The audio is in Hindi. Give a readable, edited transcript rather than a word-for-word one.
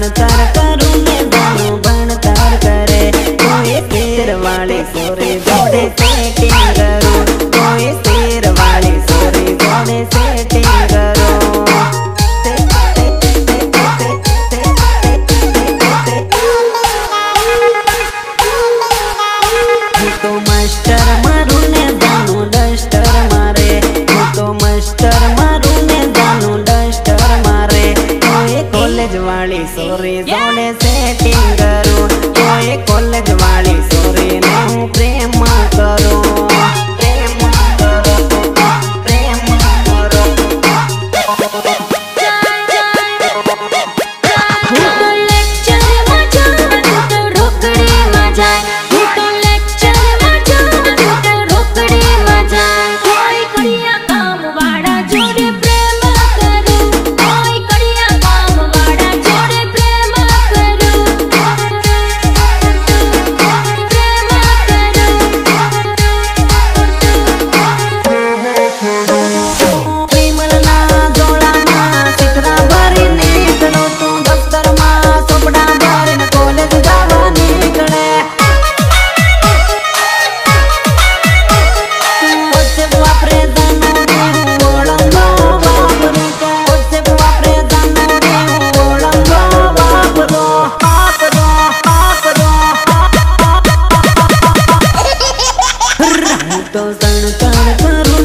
भणतर करूं ने जानू भणतर करे। कोई शेर वाली सोरी जोड़े सेटिंग करूं, कोई शेर वाली सोरी जोड़े सेटिंग करूं। तो मास्टर मारू ने जानू डस्टर मारे, तो मास्टर मारू ने जानू डस्टर मारे। कोई कॉलेज वाली सोरी जोड़े सेटिंग करूं, कोई कॉलेज वाली सोरी ने हूँ प्रेम करूं। तो सण करूं